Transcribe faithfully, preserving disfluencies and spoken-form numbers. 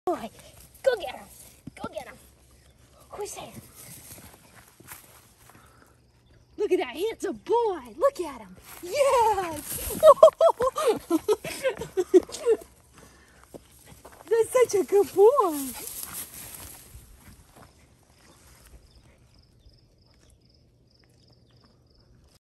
Boy, go get him. Go get him. Who's there? Look at that handsome boy. Look at him. Yes. That's such a good boy.